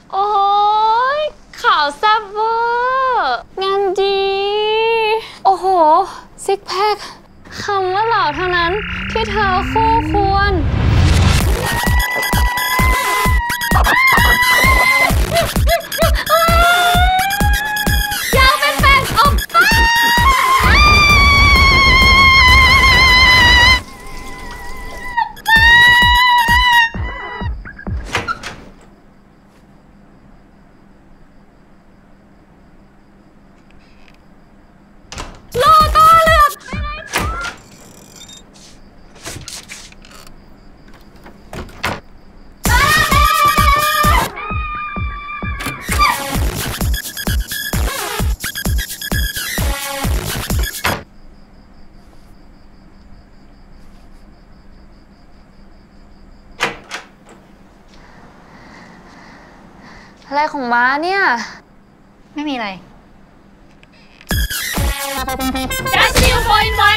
โอ้ยข่าวแซ่บเวอร์งานดีโอ้โหซิกแพคคำว่าหล่อเท่านั้นที่เธอคู่ควรอยากเป็นแฟนโอป้าอะไรของม้าเนี่ยไม่มีอะไร Just you for invite